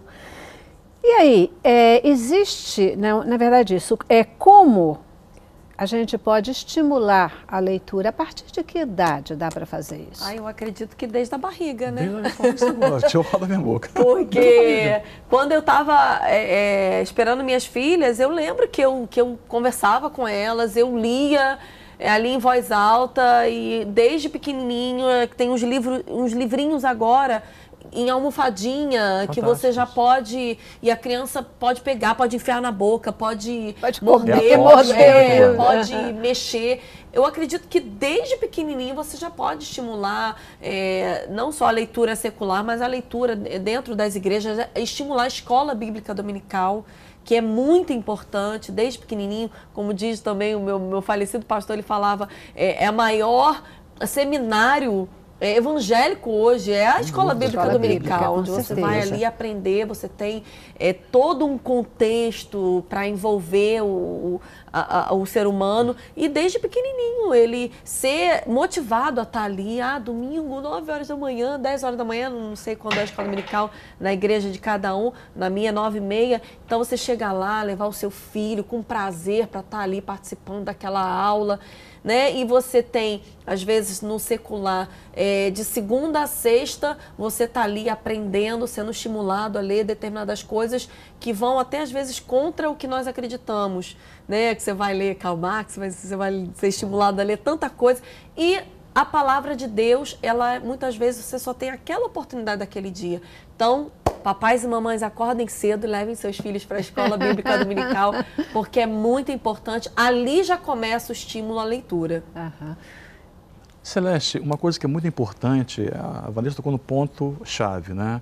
E aí, é, existe, na, na verdade isso, é como a gente pode estimular a leitura. A partir de que idade dá para fazer isso? Ah, eu acredito que desde a barriga, né? Desde a barriga, deixa eu falar da minha boca. Porque quando eu estava é, é, esperando minhas filhas, eu lembro que eu, que eu conversava com elas, eu lia é, ali em voz alta e desde pequenininho, tem uns, livros, uns livrinhos agora em almofadinha, Fantástico. Que você já pode, e a criança pode pegar, pode enfiar na boca, pode, pode morder, morder, é, pode uhum. mexer. Eu acredito que desde pequenininho você já pode estimular é, não só a leitura secular, mas a leitura dentro das igrejas, estimular a escola bíblica dominical, que é muito importante, desde pequenininho, como diz também o meu, meu falecido pastor, ele falava, é, é a maior seminário É evangélico hoje, é a escola bíblica dominical, onde você vai ali aprender, você tem é, todo um contexto para envolver o, a, a, o ser humano e desde pequenininho ele ser motivado a estar ali, ah, domingo, nove horas da manhã, dez horas da manhã, não sei quando é a escola dominical, na igreja de cada um, na minha nove e meia, então você chega lá, levar o seu filho com prazer para estar ali participando daquela aula, né? E você tem, às vezes, no secular, é, de segunda a sexta, você está ali aprendendo, sendo estimulado a ler determinadas coisas que vão até, às vezes, contra o que nós acreditamos, né? Que você vai ler Karl Marx, você vai ser estimulado a ler tanta coisa. E a palavra de Deus, ela muitas vezes você só tem aquela oportunidade daquele dia. Então, papais e mamães, acordem cedo e levem seus filhos para a escola bíblica dominical, porque é muito importante. Ali já começa o estímulo à leitura. Uhum. Celeste, uma coisa que é muito importante, a Vanessa tocou no ponto-chave, né?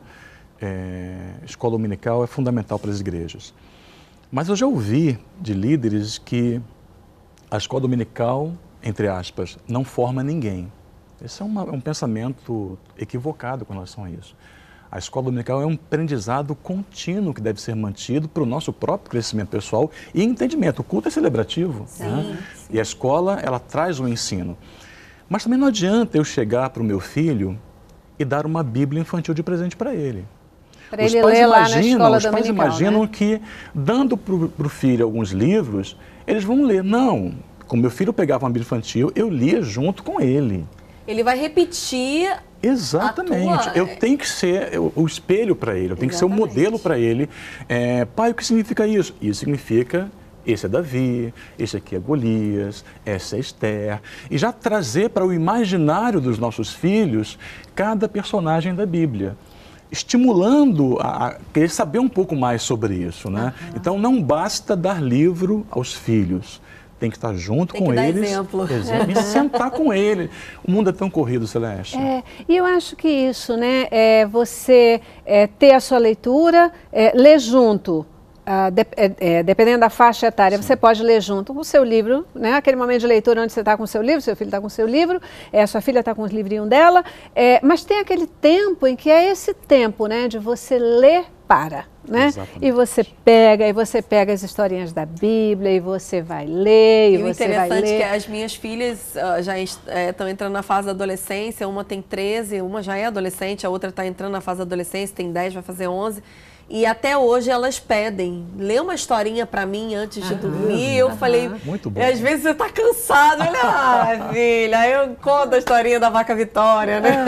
É, escola dominical é fundamental para as igrejas. Mas eu já ouvi de líderes que a escola dominical, entre aspas, não forma ninguém. Esse é uma, um pensamento equivocado com relação a isso. A escola dominical é um aprendizado contínuo que deve ser mantido para o nosso próprio crescimento pessoal e entendimento. O culto é celebrativo, sim, né? Sim. E a escola, ela traz o ensino. Mas também não adianta eu chegar para o meu filho e dar uma Bíblia infantil de presente para ele. Para ele ler lá na escola Os pais dominical, imaginam né? que, dando para o filho alguns livros, eles vão ler. Não, como meu filho pegava uma Bíblia infantil, eu lia junto com ele. Ele vai repetir... Exatamente. Tua... Eu tenho que ser o espelho para ele, eu tenho Exatamente. que ser o modelo para ele. É, pai, o que significa isso? Isso significa... Esse é Davi, esse aqui é Golias, essa é Esther. E já trazer para o imaginário dos nossos filhos cada personagem da Bíblia, estimulando a querer saber um pouco mais sobre isso, né? Uhum. Então não basta dar livro aos filhos, tem que estar junto tem com que dar eles exemplo. e sentar com ele. O mundo é tão corrido, Celeste. É, e eu acho que isso, né, é você é, ter a sua leitura, é, ler junto. Uh, de, é, é, dependendo da faixa etária, Sim. você pode ler junto com o seu livro, né? Aquele momento de leitura onde você está com o seu livro, seu filho está com o seu livro, é, sua filha está com o livrinho dela, é, mas tem aquele tempo em que é esse tempo, né, de você ler para, né? Exatamente. E você pega, e você pega as historinhas da Bíblia, e você vai ler, e, e você vai ler. O interessante é que as minhas filhas uh, já estão é, entrando na fase da adolescência, uma tem treze, uma já é adolescente, a outra está entrando na fase da adolescência, tem dez, vai fazer onze. E até hoje elas pedem, lê uma historinha pra mim antes de dormir. Eu falei, muito bom. Às vezes você tá cansado, olha, ah, filha, aí eu conto a historinha da Vaca Vitória, né?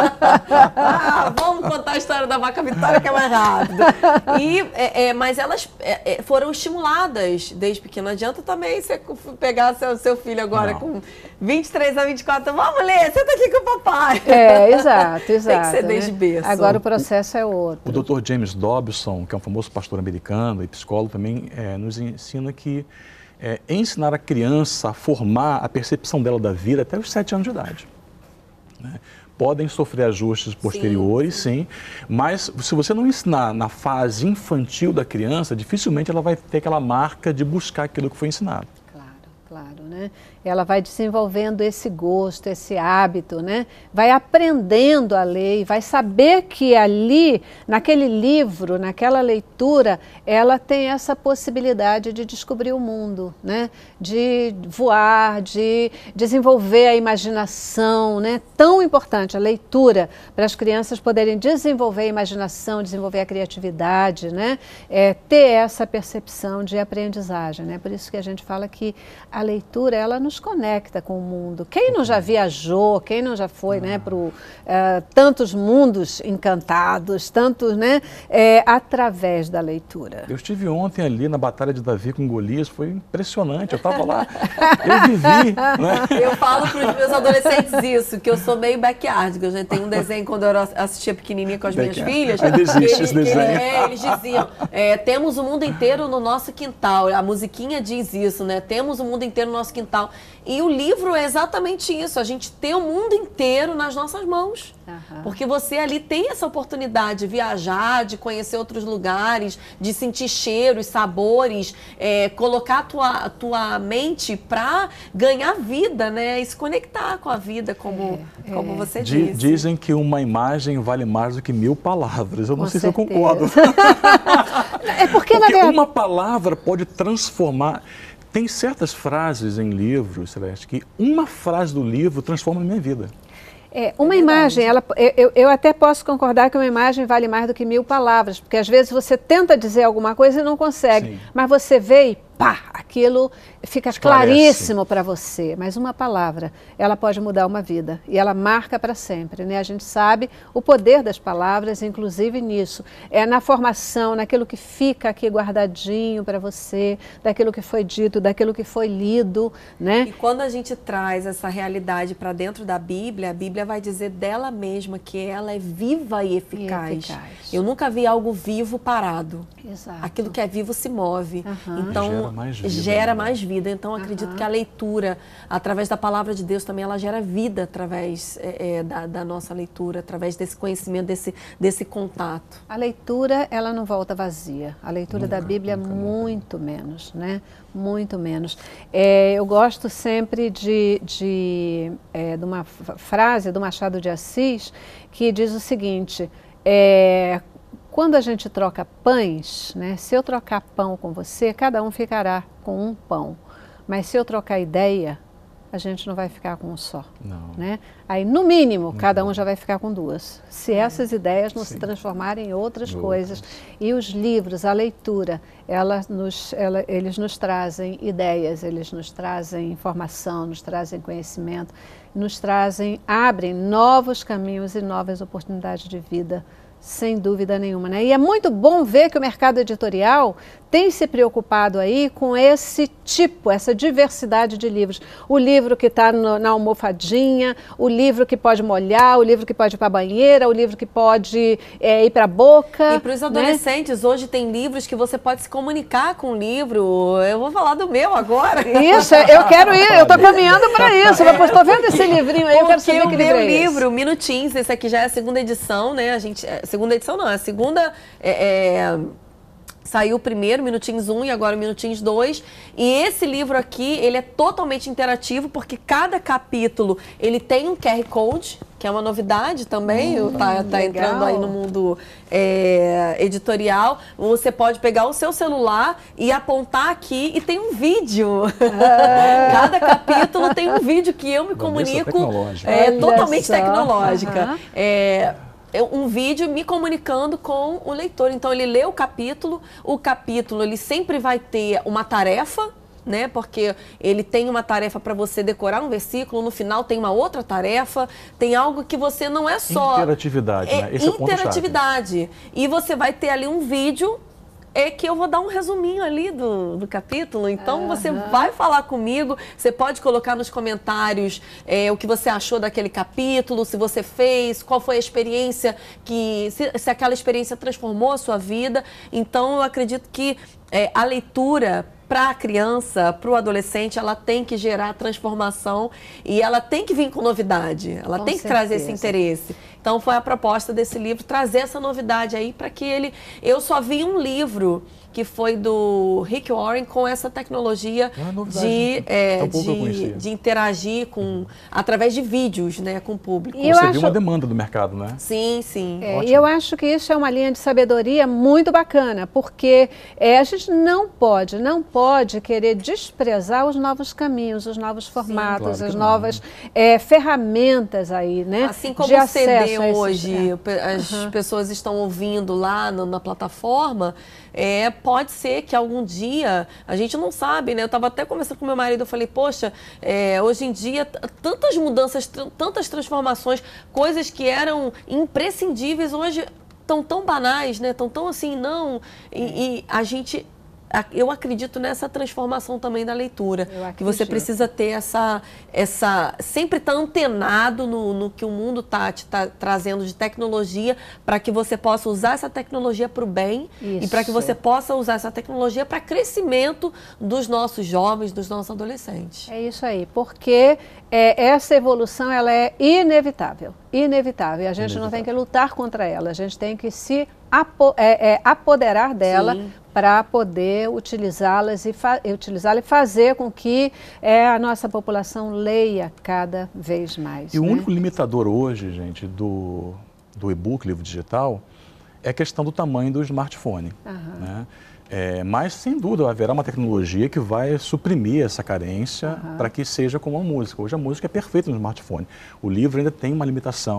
Ah, vamos contar a história da Vaca Vitória que é mais rápido. E, é, é, mas elas é, foram estimuladas desde pequeno. Não adianta também você pegar seu, seu filho agora Não. com vinte e três a vinte e quatro, vamos ler, senta aqui com o papai. É, exato, exato. Tem que ser desde né? berço. Agora o processo é outro. O doutor James Dobson, que é um famoso pastor americano e psicólogo, também é, nos ensina que é, ensinar a criança a formar a percepção dela da vida até os sete anos de idade. Né? Podem sofrer ajustes posteriores, sim, sim, mas se você não ensinar na fase infantil da criança, dificilmente ela vai ter aquela marca de buscar aquilo que foi ensinado. Claro, claro, né? Ela vai desenvolvendo esse gosto, esse hábito, né? Vai aprendendo a ler e vai saber que ali, naquele livro, naquela leitura, ela tem essa possibilidade de descobrir o mundo, né? De voar, de desenvolver a imaginação, né? Tão importante a leitura para as crianças poderem desenvolver a imaginação, desenvolver a criatividade, né? É, ter essa percepção de aprendizagem, né? Por isso que a gente fala que a leitura, ela nos conecta com o mundo. Quem não já viajou, quem não já foi, né, para uh, tantos mundos encantados, tantos, né, é, através da leitura. Eu estive ontem ali na Batalha de Davi com Golias, foi impressionante, eu estava lá, eu vivi, né? Eu falo para os meus adolescentes isso, que eu sou meio backyard, que eu já tenho um desenho quando eu assistia pequenininha com as minhas filhas. Ainda existe esse desenho. Ele, é, eles diziam, é, temos o mundo inteiro no nosso quintal, a musiquinha diz isso, né, temos o mundo inteiro no nosso quintal. E o livro é exatamente isso, a gente tem o mundo inteiro nas nossas mãos. Uhum. Porque você ali tem essa oportunidade de viajar, de conhecer outros lugares, de sentir cheiros, sabores, é, colocar a tua, a tua mente para ganhar vida, né? E se conectar com a vida, como, é, como é. você D disse. Dizem que uma imagem vale mais do que mil palavras. Eu não com sei certeza. se eu concordo. É porque, porque na verdade, uma palavra pode transformar... Tem certas frases em livros, Celeste, que uma frase do livro transforma a minha vida. É, uma é imagem, ela, eu, eu até posso concordar que uma imagem vale mais do que mil palavras, porque às vezes você tenta dizer alguma coisa e não consegue, Sim. mas você vê e pá, aquilo fica Esclarece. claríssimo para você. Mas uma palavra, ela pode mudar uma vida e ela marca para sempre, né? A gente sabe o poder das palavras, inclusive nisso, é na formação, naquilo que fica aqui guardadinho para você, daquilo que foi dito, daquilo que foi lido, né? E quando a gente traz essa realidade para dentro da Bíblia, a Bíblia vai dizer dela mesma que ela é viva e eficaz. E eficaz. Eu nunca vi algo vivo parado. Exato. Aquilo que é vivo se move. Uhum. Então, gera mais vida. Gera mais vida. Então, acredito Uhum. que a leitura, através da palavra de Deus, também ela gera vida através é, é, da, da nossa leitura, através desse conhecimento, desse, desse contato. A leitura, ela não volta vazia. A leitura Nunca, da Bíblia, nunca, muito menos, né? Muito menos. É, eu gosto sempre de, de, é, de uma frase do Machado de Assis que diz o seguinte, é, quando a gente troca pães, né, se eu trocar pão com você, cada um ficará com um pão. Mas se eu trocar ideia, a gente não vai ficar com um só. Não. Né? Aí, no mínimo, Muito cada um bom. já vai ficar com duas. Se essas ideias não Sim. se transformarem em outras Em coisas. outras. E os livros, a leitura, ela nos, ela, eles nos trazem ideias, eles nos trazem informação, nos trazem conhecimento, nos trazem, abrem novos caminhos e novas oportunidades de vida, sem dúvida nenhuma, né? E é muito bom ver que o mercado editorial tem se preocupado aí com esse tipo, essa diversidade de livros. O livro que está na almofadinha, o livro que pode molhar, o livro que pode ir para a banheira, o livro que pode é, ir para a boca. E para os né? adolescentes, hoje tem livros que você pode se comunicar com o livro. Eu vou falar do meu agora. Isso, eu quero ir, eu estou caminhando para isso. Eu estou vendo esse livrinho aí, eu quero saber que o livro meu é esse. livro, Minutins, esse aqui já é a segunda edição, né? A gente, é, segunda edição não, é a segunda... É, é, saiu o primeiro, Minutins um, e agora o Minutins dois. E esse livro aqui, ele é totalmente interativo, porque cada capítulo, ele tem um Q R Code, que é uma novidade também, hum, tá, tá entrando aí no mundo é, editorial. Você pode pegar o seu celular e apontar aqui e tem um vídeo. Ah. Cada capítulo tem um vídeo que eu me comunico, é, totalmente só. tecnológica. Uhum. É, um vídeo me comunicando com o leitor. Então, ele lê o capítulo, o capítulo ele sempre vai ter uma tarefa, né? Porque ele tem uma tarefa para você decorar um versículo, no final tem uma outra tarefa, tem algo que você não é só... Interatividade, é, né? Esse é o ponto-chave. Interatividade. E você vai ter ali um vídeo... É que eu vou dar um resuminho ali do, do capítulo, então uhum. você vai falar comigo, você pode colocar nos comentários é, o que você achou daquele capítulo, se você fez, qual foi a experiência, que se, se aquela experiência transformou a sua vida. Então eu acredito que é, a leitura para a criança, para o adolescente, ela tem que gerar transformação e ela tem que vir com novidade, ela Com tem que certeza. trazer esse interesse. Então foi a proposta desse livro, trazer essa novidade aí para que ele... Eu só vi um livro que foi do Rick Warren com essa tecnologia é de, é, de, de interagir com, através de vídeos, né, com o público. E eu Você acho... viu uma demanda do mercado, né? Sim, sim. É, e eu acho que isso é uma linha de sabedoria muito bacana, porque é, a gente não pode, não pode querer desprezar os novos caminhos, os novos formatos, claro as que novas é, ferramentas aí, né? Assim como de o C D acesso a esses- hoje, é. as Uhum. pessoas estão ouvindo lá no- na plataforma, é, pode ser que algum dia, a gente não sabe, né? Eu estava até conversando com meu marido, eu falei, poxa, é, hoje em dia, t- tantas mudanças, t- tantas transformações, coisas que eram imprescindíveis, hoje estão tão banais, né? Estão tão assim, não... E, e a gente... Eu acredito nessa transformação também da leitura, Eu que você acredito. precisa ter essa, essa sempre estar antenado no, no que o mundo está te tá trazendo de tecnologia, para que você possa usar essa tecnologia para o bem e para que Isso. você possa usar essa tecnologia para crescimento dos nossos jovens, dos nossos adolescentes. É isso aí, porque é, essa evolução ela é inevitável, inevitável. E a gente Inevitável. não tem que lutar contra ela, a gente tem que se apo é, é, apoderar dela Sim. para poder utilizá-las e fa utilizá-la e fazer com que é, a nossa população leia cada vez mais. E o né? único limitador hoje, gente, do, do e-book, livro digital, é a questão do tamanho do smartphone. Aham. Né? É, mas, sem dúvida, haverá uma tecnologia que vai suprimir essa carência Aham. para que seja como a música. Hoje a música é perfeita no smartphone. O livro ainda tem uma limitação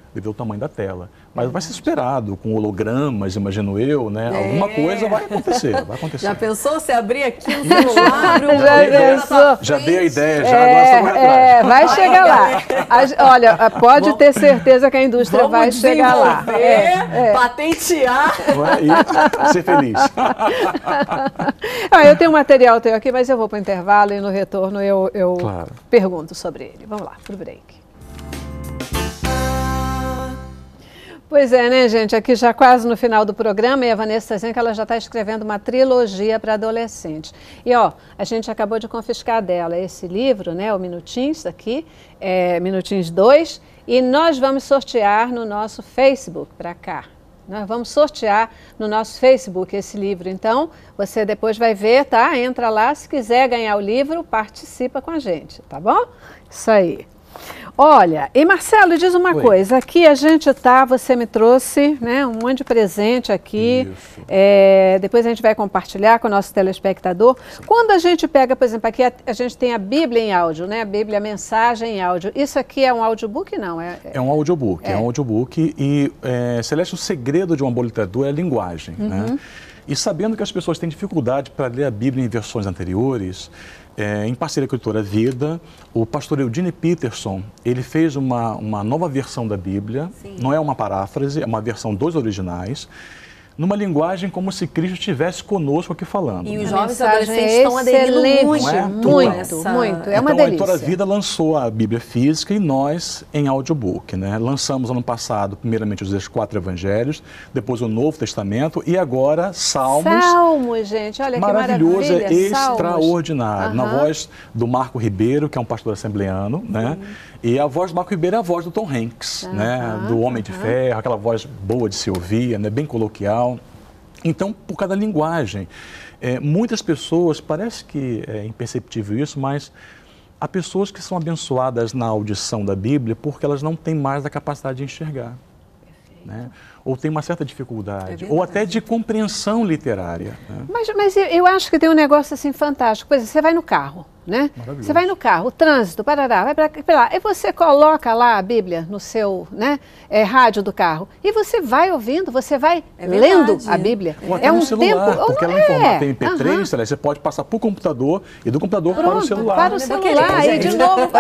devido ao tamanho da tela. Mas vai ser esperado, com hologramas, imagino eu, né? É. Alguma coisa vai acontecer, vai acontecer. Já pensou você abrir aqui um celular, abrir um já, pensou? já dei a ideia, já é, agora estou é, vai chegar lá. A, olha, pode Vamos, ter certeza que a indústria vai chegar lá. É, é. Patentear. E ser feliz. Ah, eu tenho um material teu aqui, mas eu vou para o intervalo e no retorno eu, eu claro. pergunto sobre ele. Vamos lá, pro break. Pois é, né, gente? Aqui já quase no final do programa, e a Vanessa está dizendo que ela já está escrevendo uma trilogia para adolescentes. E, ó, a gente acabou de confiscar dela esse livro, né, o Minutins, aqui, é, Minutins dois, e nós vamos sortear no nosso Facebook, para cá. Nós vamos sortear no nosso Facebook esse livro. Então, você depois vai ver, tá? Entra lá, se quiser ganhar o livro, participa com a gente, tá bom? Isso aí. Olha, e Marcelo, diz uma Oi. coisa, aqui a gente tá, você me trouxe, né, um monte de presente aqui, é, depois a gente vai compartilhar com o nosso telespectador. Sim. Quando a gente pega, por exemplo, aqui a, a gente tem a Bíblia em áudio, né, a Bíblia, a mensagem em áudio, isso aqui é um audiobook, não? É, é... é um audiobook, é, é um audiobook e, é, Celeste, o segredo de uma boa literatura é a linguagem, uhum. né? E sabendo que as pessoas têm dificuldade para ler a Bíblia em versões anteriores, É, em parceria com a editora Vida, o pastor Eugene Peterson, ele fez uma, uma nova versão da Bíblia, Sim. não é uma paráfrase, é uma versão dos originais, numa linguagem como se Cristo estivesse conosco aqui falando. E né? os jovens adolescentes estão aderindo muito, é? muito, essa... muito, é uma então, delícia. A editora Vida lançou a Bíblia física e nós em audiobook, né? Lançamos ano passado, primeiramente, os quatro evangelhos, depois o Novo Testamento e agora Salmos. Salmos, gente, olha que maravilhoso, maravilha. É extraordinário. Uhum. Na voz do Marco Ribeiro, que é um pastor assembleano, né? Uhum. E a voz do Marco Ribeiro é a voz do Tom Hanks, uhum. né? Do Homem de uhum. Ferro, aquela voz boa de se ouvir, né? Bem coloquial. Então, por causa da linguagem, é, muitas pessoas, parece que é imperceptível isso, mas há pessoas que são abençoadas na audição da Bíblia porque elas não têm mais a capacidade de enxergar, né? Ou tem uma certa dificuldade, é ou até de compreensão literária. Né? Mas, mas eu acho que tem um negócio assim fantástico. Por exemplo, você vai no carro, né? Você vai no carro, o trânsito, parará, vai para lá, e você coloca lá a Bíblia no seu, né, é, rádio do carro, e você vai ouvindo, você vai é lendo a Bíblia. Ou até é no um celular, tempo, porque ela é em formato M P três, uhum. você pode passar para o computador e do computador Pronto, para o celular. Para o celular, e de novo.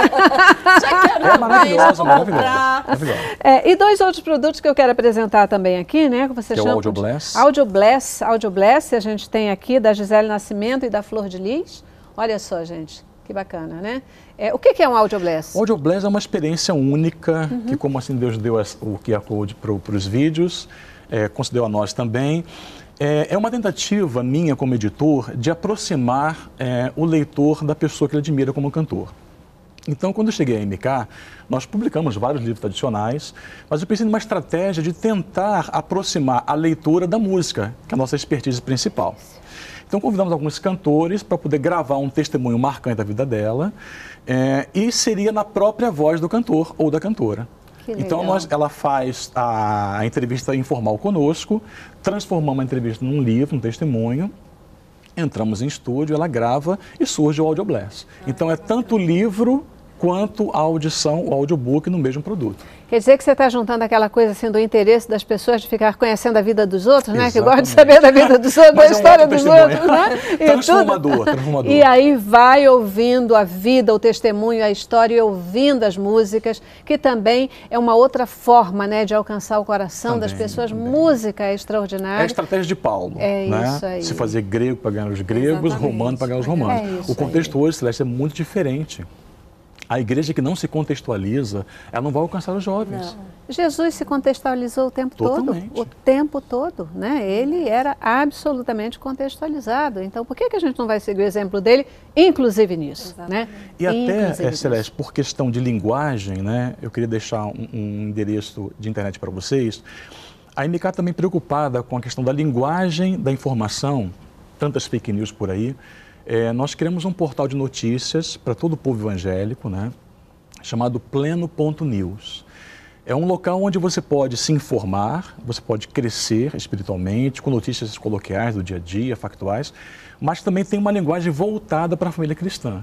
Já quero é maravilhosa, maravilhosa. maravilhosa. É, e dois outros produtos que eu quero apresentar também aqui, né? Que você que chama é o Audio Bless. Audio Bless, Audio Bless, a gente tem aqui da Gisele Nascimento e da Flor de Lis. Olha só, gente, que bacana, né? É, o que, que é um Audio Bless? O Audio Bless é uma experiência única, uhum. que como assim Deus deu as, o Q R Code para os vídeos, é, concedeu a nós também. É, é uma tentativa minha como editor de aproximar é, o leitor da pessoa que ele admira como cantor. Então, quando eu cheguei à M K, nós publicamos vários livros tradicionais, mas eu pensei numa estratégia de tentar aproximar a leitura da música, que é a nossa expertise principal. Então, convidamos alguns cantores para poder gravar um testemunho marcante da vida dela, é, e seria na própria voz do cantor ou da cantora. Então, nós, ela faz a, a entrevista informal conosco, transformamos a entrevista num livro, um testemunho, entramos em estúdio, ela grava e surge o Audio Bless. Então, é tanto o livro quanto a audição, o audiobook no mesmo produto. Quer dizer que você está juntando aquela coisa assim do interesse das pessoas de ficar conhecendo a vida dos outros, né? Exatamente. Que gosta de saber da vida dos outros, da história é um dos outros, né? E transformador, transformador. E aí vai ouvindo a vida, o testemunho, a história e ouvindo as músicas, que também é uma outra forma, né, de alcançar o coração também, das pessoas. Também. Música é extraordinária. É a estratégia de Paulo. É né? isso aí. Se fazer grego para ganhar os gregos, exatamente. Romano para ganhar os romanos. É isso o contexto aí. Hoje, Celeste, é muito diferente. A igreja que não se contextualiza, ela não vai alcançar os jovens. Não. Jesus se contextualizou o tempo Totalmente. todo, o tempo todo, né? Ele era absolutamente contextualizado. Então, por que, que a gente não vai seguir o exemplo dele, inclusive nisso, né? E até, é, Celeste, por questão de linguagem, né? Eu queria deixar um, um endereço de internet para vocês. A M K também preocupada com a questão da linguagem da informação, tantas fake news por aí. É, nós criamos um portal de notícias para todo o povo evangélico, né, chamado Pleno ponto news. É um local onde você pode se informar, você pode crescer espiritualmente, com notícias coloquiais do dia a dia, factuais, mas também tem uma linguagem voltada para a família cristã.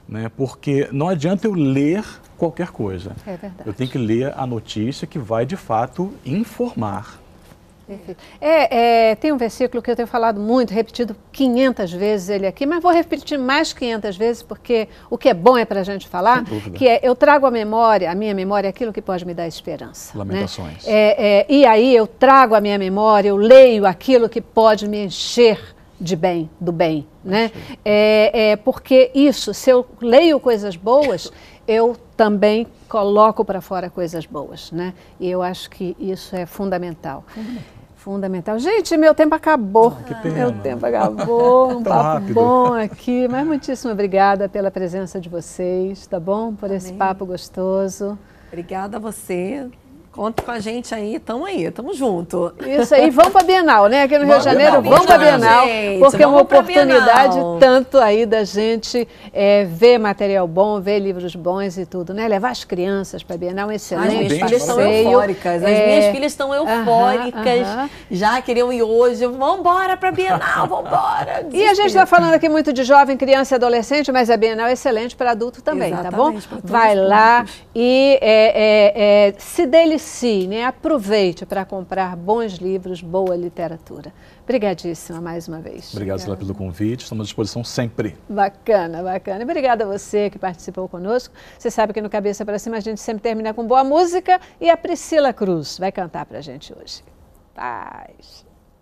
né? Porque não adianta eu ler qualquer coisa. É verdade. Eu tenho que ler a notícia que vai, de fato, informar. Perfeito. É, é, tem um versículo que eu tenho falado muito, repetido quinhentas vezes ele aqui, mas vou repetir mais quinhentas vezes, porque o que é bom é para a gente falar, que é, eu trago a memória, a minha memória, aquilo que pode me dar esperança. Lamentações. Né? É, é, e aí eu trago a minha memória, eu leio aquilo que pode me encher de bem, do bem. Né? É, é, porque isso, se eu leio coisas boas, eu também coloco para fora coisas boas. Né? E eu acho que isso é fundamental. Fundamental. Fundamental. Gente, meu tempo acabou. Ah, que pena. Meu tempo acabou. Um Tão papo rápido. bom aqui. Mas muitíssimo obrigada pela presença de vocês, tá bom? Por esse Amém. papo gostoso. Obrigada a você. Conta com a gente aí, tamo aí, tamo junto. Isso aí, vamos para a Bienal, né? Aqui no Rio de Janeiro, Bienal, vamos para a Bienal, Bienal, gente, porque é uma vamos pra oportunidade Bienal. tanto aí da gente é, ver material bom, ver livros bons e tudo, né? Levar as crianças para a Bienal, um As excelente minhas filhas estão passeio. eufóricas, as É, minhas filhas estão eufóricas, aham, aham. já queriam ir hoje, vamos embora para a Bienal, vamos embora. E a gente está falando aqui muito de jovem, criança e adolescente, mas a Bienal é excelente para adulto também, tá bom? Exatamente, pra todos Vai os lá públicos. e é, é, é, se delicie, né? Aproveite para comprar bons livros, boa literatura. Obrigadíssima mais uma vez. Obrigado, Sila, pelo convite. Estamos à disposição sempre. Bacana, bacana. E obrigada a você que participou conosco. Você sabe que no Cabeça para Cima a gente sempre termina com boa música e a Priscila Cruz vai cantar para a gente hoje. Paz.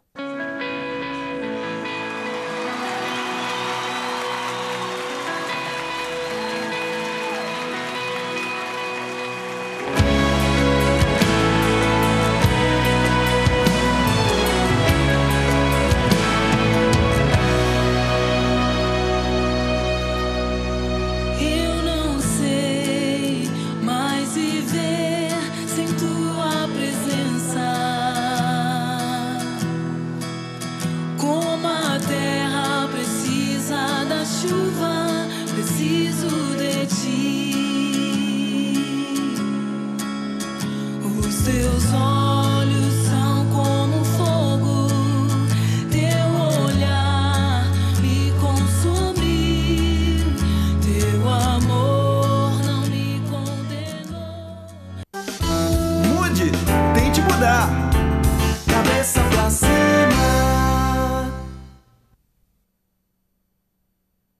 Eu não sei mais viver sem tua presença. Como a terra precisa da chuva, preciso de ti. Os teus olhos